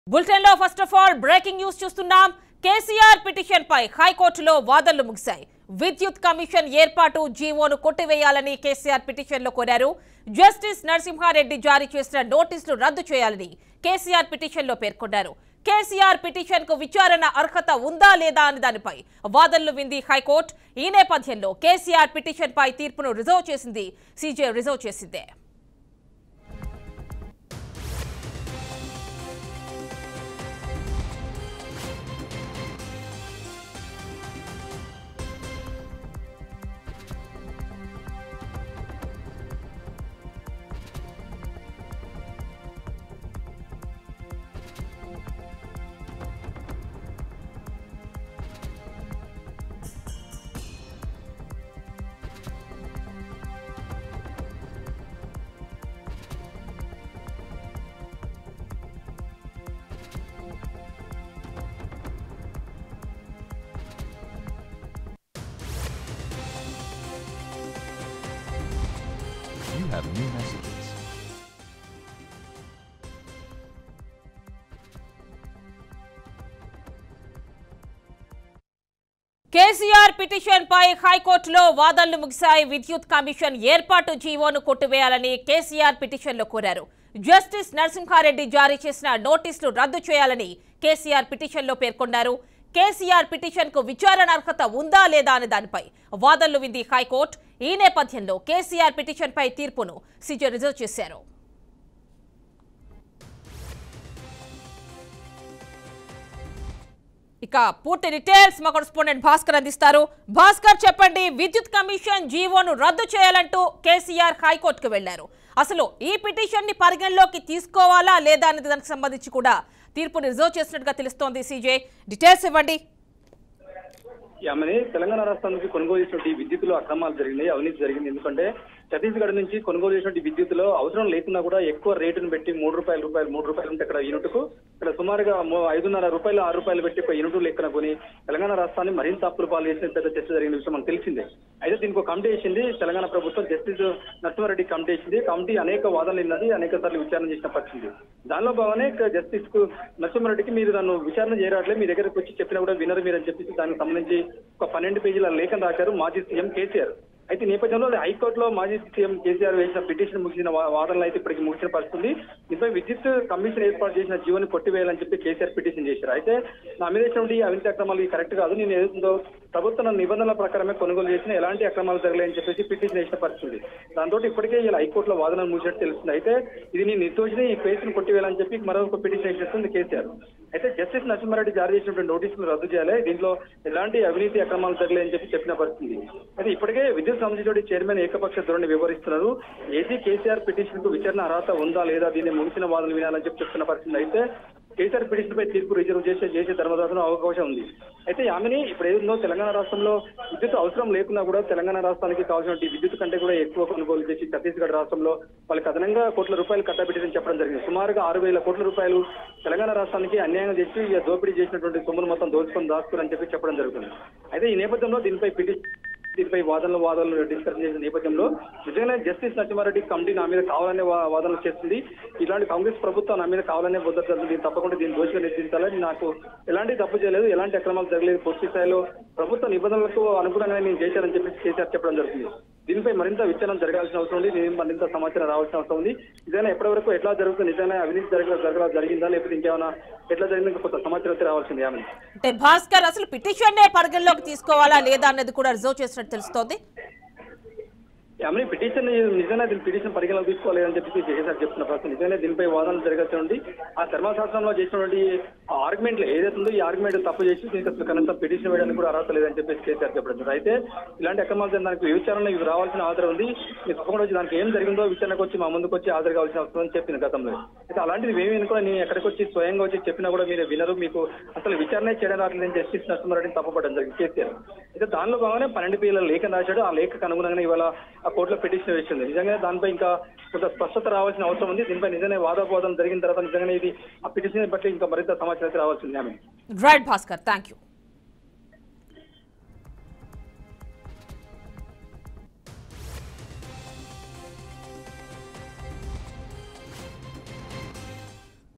Bulletin లో first of all breaking news చూస్తున్నాం. KCR petition పై హైకోర్టులో వాదనలు ముగిశాయి. విద్యుత్ కమిషన్ ఏర్పాటు జీవోను కొట్టివేయాలని కేసీఆర్ పిటిషన్ లో కోరారు. జస్టిస్ నరసింహారెడ్డి జారీ చేసిన నోటీసులు రద్దు చేయాలని కేసీఆర్ పిటిషన్ లో పేర్కొన్నారు. కేసీఆర్ పిటిషన్ కు విచారణ అర్హత ఉందా లేదా అని దానిపై వాదనలు వింది హైకోర్టు. ఈ నేపథ్యంలో కేసీఆర్ పిటిషన్ పై తీర్పును రిజర్వ్ చేసింది. సీజే రిజర్వ్ చేసిందే. You have new messages. KCR petition పై హైకోర్టులో వాదనలు ముగిశాయి. విద్యుత్ కమిషన్ ఏర్పాటు జీవోను కొట్టివేయాలని కేసీఆర్ పిటిషన్ లో కోరారు. జస్టిస్ నరసింహారెడ్డి జారీ చేసిన నోటీసులు రద్దు చేయాలని కేసీఆర్ పిటిషన్ లో పేర్కొన్నారు. కేసీఆర్ పిటిషన్ కు విచారణ అర్హత ఉందా లేదా అని దానిపై వాదనలు వింది హైకోర్టు. ఈ నేపథ్యంలో కేసీఆర్ పిటిషన్ పై తీర్పును సీజే రిజర్వ్ చేశారు. ఇక పూర్తి డీటెయిల్స్ మా కరెస్పాండెంట్ భాస్కర్ అందిస్తారు. భాస్కర్, చెప్పండి, విద్యుత్ కమిషన్ జీవోను రద్దు చేయాలంటూ కేసీఆర్ హైకోర్టుకు వెళ్లారు. అసలు ఈ పిటిషన్ ని పరిగణలోకి తీసుకోవాలా లేదా అనేది దానికి సంబంధించి కూడా తీర్పును రిజర్వ్ చేసినట్టుగా తెలుస్తోంది. సీజే, డీటెయిల్స్ ఇవ్వండి. ఆమెని తెలంగాణ రాష్ట్రానికి కొనుగోలు చేసినటువంటి విద్యుత్తులో అక్రమాలు జరిగినాయి, అవినీతి జరిగింది. ఎందుకంటే ఛత్తీస్గఢ్ నుంచి కొనుగోలు చేసినటువంటి విద్యుత్తులో అవసరం లేకున్నా కూడా ఎక్కువ రేటును పెట్టి ₹3 ఉంటే అక్కడ యూనిట్కు ఇక్కడ సుమారుగా ₹5.5 ₹6 పెట్టి ఒక యూనిట్ లెక్కన కొని తెలంగాణ రాష్ట్రాన్ని మరింత అప్పుల పాలు చేసిన పెద్ద చర్చ జరిగిన విషయం మనకు తెలిసిందే. అయితే దీనికి ఒక కమిటీ వేసింది తెలంగాణ ప్రభుత్వం. జస్టిస్ నరసింహారెడ్డి కమిటీ వేసింది. కమిటీ అనేక వాదనలు ఉన్నది, అనేక సార్లు విచారణ చేసిన పరిస్థితి. దానిలో భాగంగానే జస్టిస్ కు నరసింహారెడ్డికి మీరు నన్ను విచారణ చేయరాట్లేదు, మీ దగ్గరకు వచ్చి చెప్పినా కూడా వినరు మీరు అని చెప్పేసి దానికి సంబంధించి ఒక 12 పేజీల లేఖను రాశారు మాజీ సీఎం కేసీఆర్. అయితే నేపథ్యంలో హైకోర్టులో మాజీ సీఎం కేసీఆర్ వేసిన పిటిషన్ ముగిసిన వాదనలు అయితే ఇప్పటికి ముగిసిన పరిస్థితుంది. దీనిపై విద్యుత్ కమిషన్ ఏర్పాటు చేసిన జీవోని కొట్టివేయాలని చెప్పి కేసీఆర్ పిటిషన్ చేశారు. అయితే నా మీద చేసినటువంటి అవినీతి అక్రమాలు కరెక్ట్ కాదు, నేను ఏదో ప్రభుత్వ నిబంధనల ప్రకారమే కొనుగోలు చేసిన ఎలాంటి అక్రమాలు జరగలేని చెప్పేసి పిటిషన్ వేసిన పరిస్థితి. దాంతో ఇప్పటికే ఇలా హైకోర్టులో వాదనలు ముగిసినట్టు తెలుస్తుంది. అయితే ఇది నీ నిర్దోషిని ఈ కేసును కొట్టివేయాలని చెప్పి మరొక పిటిషన్ వేసేస్తుంది కేసీఆర్. అయితే జస్టిస్ నరసింహారెడ్డి జారీ చేసినటువంటి నోటీసులు రద్దు చేయాలి, దీంట్లో ఎలాంటి అవినీతి అక్రమాలు జరగలేని చెప్పి చెప్పిన పరిస్థితి. అయితే ఇప్పటికే విద్యుత్ సంబంధించిన చైర్మన్ ఏకపక్ష ధోరణి వివరిస్తున్నారు. ఏసీ కేసీఆర్ పిటిషన్ కు విచారణ అర్హత ఉందా లేదా, దీన్ని ముగిసిన వాదనలు వినాలని చెప్పి చెప్తున్న పరిస్థితి. అయితే కేసీఆర్ పిటిషన్ పై తీర్పు రిజర్వ్ చేసే ధర్మదాసనం అవకాశం ఉంది. అయితే ఆమెని ఇప్పుడు ఏదో తెలంగాణ రాష్ట్రంలో విద్యుత్ అవసరం లేకున్నా కూడా తెలంగాణ రాష్ట్రానికి కావాల్సిన విద్యుత్ కంటే కూడా ఎక్కువ కొనుగోలు చేసి ఛత్తీస్గఢ్ రాష్ట్రంలో వాళ్ళకి అదనంగా ₹1,00,00,000 కట్టబెట్టిందని చెప్పడం జరిగింది. సుమారుగా ₹6,000 తెలంగాణ రాష్ట్రానికి అన్యాయం చేసి దోపిడీ చేసినటువంటి సొమ్మును మొత్తం దాచుకుని చెప్పి చెప్పడం జరుగుతుంది. అయితే ఈ నేపథ్యంలో దీనిపై వాదనలు డిస్కషన్ చేసిన నేపథ్యంలో నిజంగానే జస్టిస్ నరసింహారెడ్డి కమిటీ నా మీద కావాలనే వాదనలు చేస్తుంది. ఇలాంటి కాంగ్రెస్ ప్రభుత్వం నా మీద కావాలనే బుద్ధి తప్పకుండా దీన్ని దోషిగా నిర్ధారించాలని, నాకు ఎలాంటి తప్పు చేయలేదు, ఎలాంటి అక్రమాలు జరగలేదు, పూర్తి స్థాయిలో ప్రభుత్వ నిబంధనలకు అనుగుణంగానే నేను చేశానని చెప్పి కేసీఆర్ చెప్పడం జరుగుతుంది. దీనిపై మరింత విచారణ జరగాల్సిన అవసరం ఉంది, మరింత సమాచారం రావాల్సిన అవసరం ఉంది. నిజంగా ఎప్పటి వరకు ఎట్లా జరుగుతుంది, నిజంగా అవినీతి జరిగిందా లేకపోతే ఇంకేమైనా ఎట్లా జరిగిందో కొంత సమాచారం అయితే రావాల్సింది. అంటే భాస్కర్, అసలు పిటిషన్ పరిగణలోకి తీసుకోవాలా లేదా అన్నది కూడా రిజర్వ్ చేసినట్టు తెలుస్తోంది. పిటిషన్ నిజంగా దీని పిటిషన్ పరిగణలోకి తీసుకోలేదని చెప్పి కేసీఆర్ చెప్తున్న ప్రశ్న నిజంగానే దీనిపై వాదనలు జరగాల్సి ఉంది. ఆ ధర్మశాస్త్రంలో చేసినటువంటి ఆర్గ్యుమెంట్లు ఏదైతే ఉందో ఈ ఆర్గ్యుమెంట్ తప్పు చేసి దీనికి కనీసం పిటిషన్ వేయడానికి కూడా అర్హత లేదని చెప్పేసి కేసీఆర్ చెప్పడం. అయితే ఇలాంటి అక్రమాలు దానికి విచారణ ఇవి రావాల్సిన అవసరం ఉంది. మీరు తప్పకుండా వచ్చి దానికి ఏం జరిగిందో విచారణకు వచ్చి మా ముందుకు వచ్చి హాజరు కావాల్సిన అవసరం అని చెప్పింది గతంలో. అయితే అలాంటిది ఏమి కూడా నేను ఎక్కడికి వచ్చి స్వయంగా వచ్చి చెప్పినా కూడా మీరు వినరు, మీకు అసలు విచారణ చేయడం రావట్లేదని జస్టిస్ నరసింహారెడ్డిని తప్పపడడం జరిగింది కేసీఆర్. అయితే దానిలో భాగంగానే 12 పేజీల లేఖను రాశాడు. ఆ లేఖకు అనుగుణంగానే ఇవాళ కోర్టులో పిటిషన్ వేసింది. నిజంగా దానిపై ఇంకా కొంత స్పష్టత రావాల్సిన అవసరం ఉంది. దీనిపై నిజంగా వాదోపవాదం జరిగిన తర్వాత నిజంగానే ఇది ఆ పిటిషన్ బట్టి ఇంకా మరింత సమాచారం రావాల్సింది. Right Bhaskar, thank you.